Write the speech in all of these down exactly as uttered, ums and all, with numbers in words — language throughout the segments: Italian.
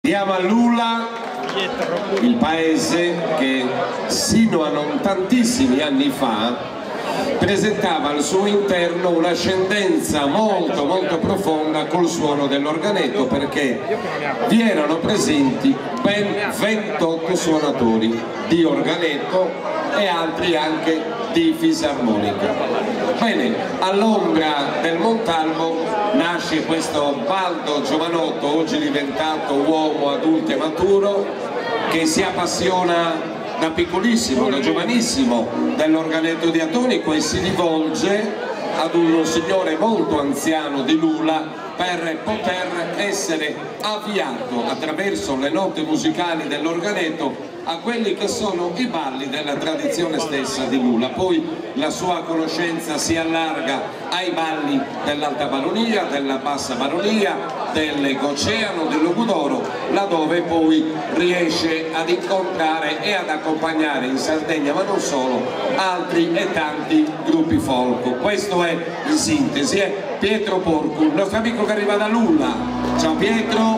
Andiamo a Lula, il paese che sino a non tantissimi anni fa presentava al suo interno un'ascendenza molto molto profonda col suono dell'organetto, perché vi erano presenti ben ventotto suonatori di organetto e altri anche di fisarmonica. Bene, all'ombra del Montalbo nasce questo Baldo giovanotto, oggi diventato uomo adulto e maturo, che si appassiona da piccolissimo, da giovanissimo dell'organetto diatonico e si rivolge ad uno signore molto anziano di Lula per poter essere avviato attraverso le note musicali dell'organetto a quelli che sono i balli della tradizione stessa di Lula. Poi la sua conoscenza si allarga ai balli dell'alta baronia, della bassa baronia, dell'Ecoceano, del Logudoro, laddove poi riesce ad incontrare e ad accompagnare in Sardegna, ma non solo, altri e tanti gruppi folk. Questo è in sintesi, è Pietro Porcu, il nostro amico che arriva da Lula. Ciao Pietro!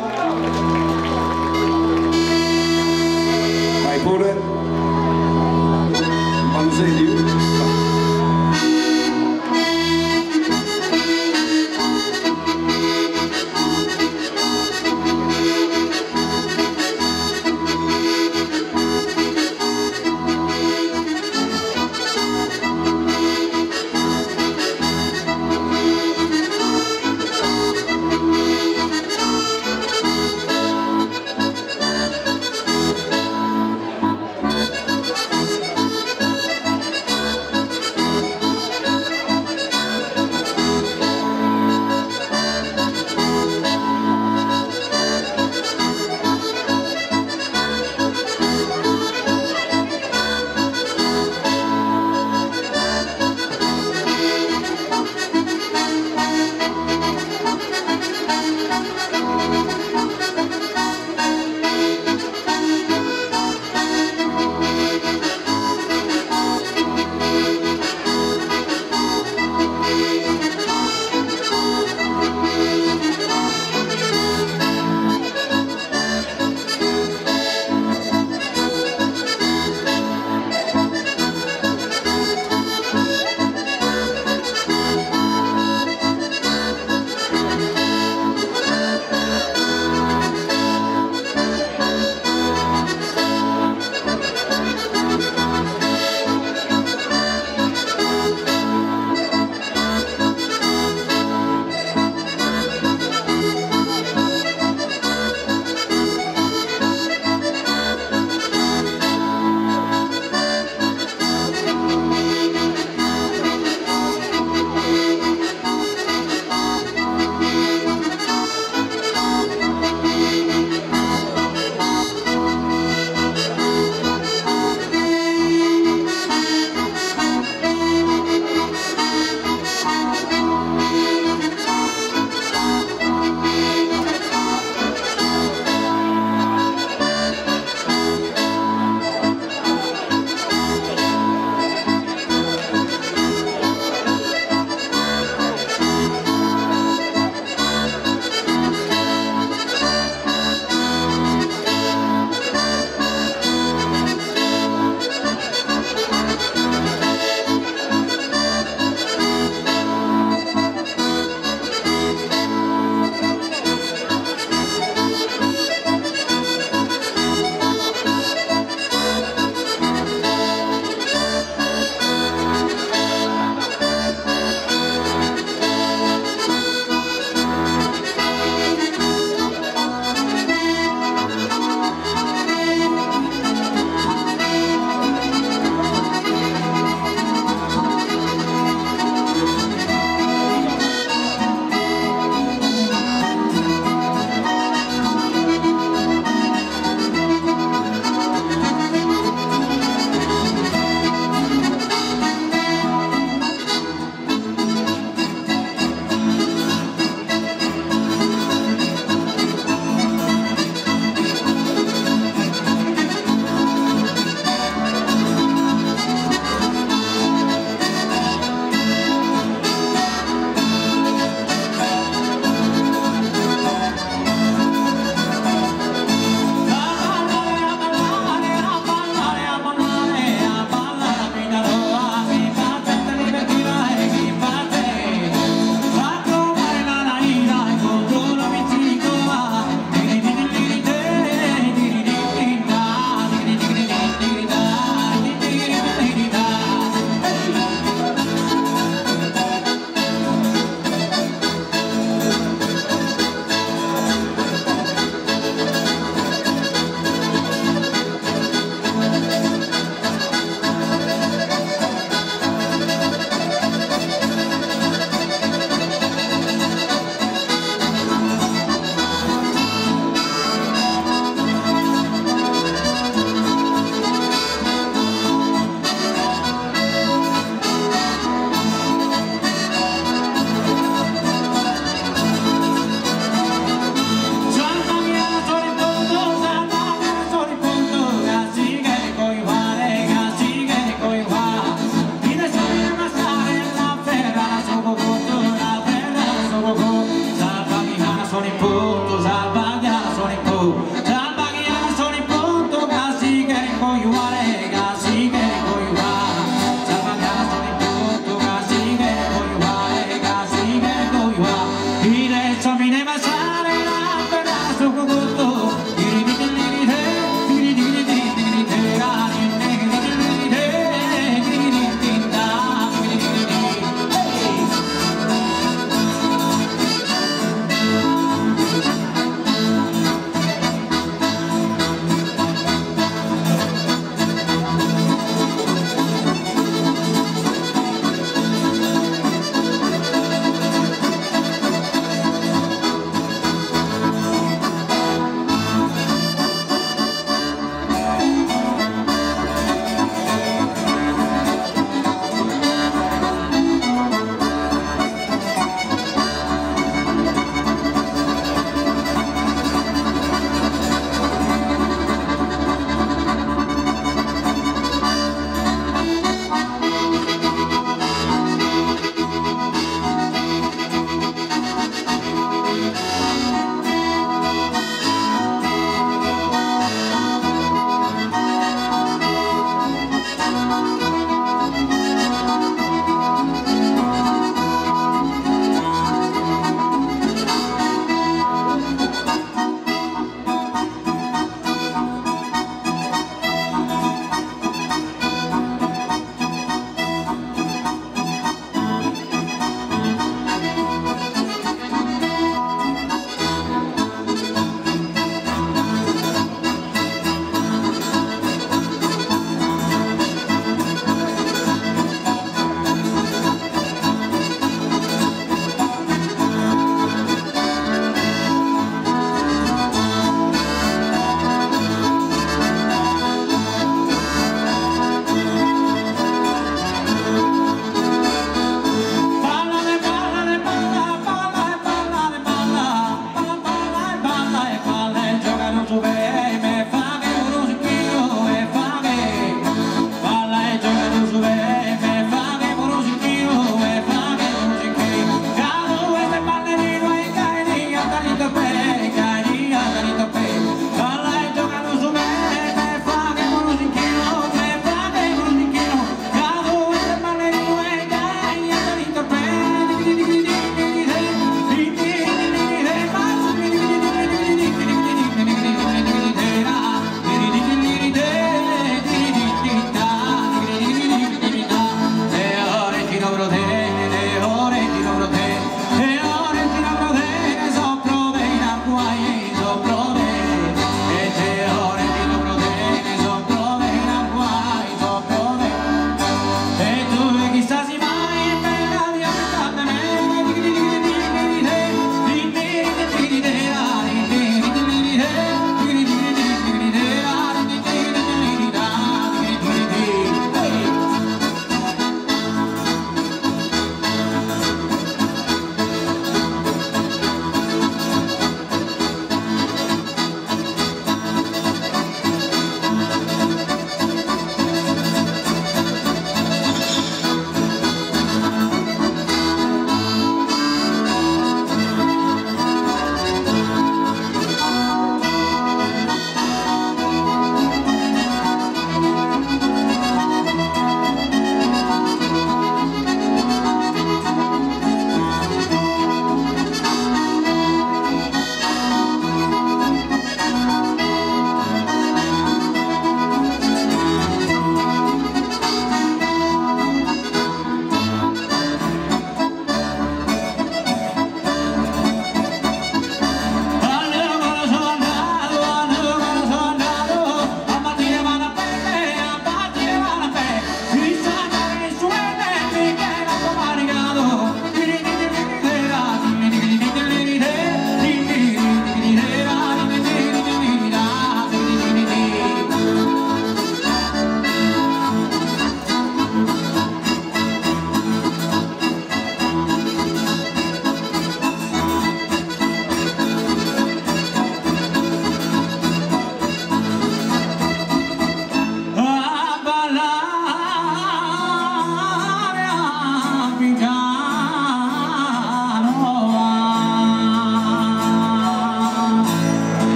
Vai pure! Ma lo senti?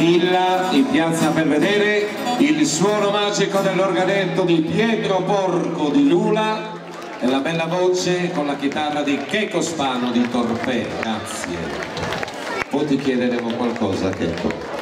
Villa in piazza Belvedere, il suono magico dell'organetto di Pietro Porco di Lula e la bella voce con la chitarra di Checo Spano di Torpè. Grazie. Poi ti chiederemo qualcosa, Checo.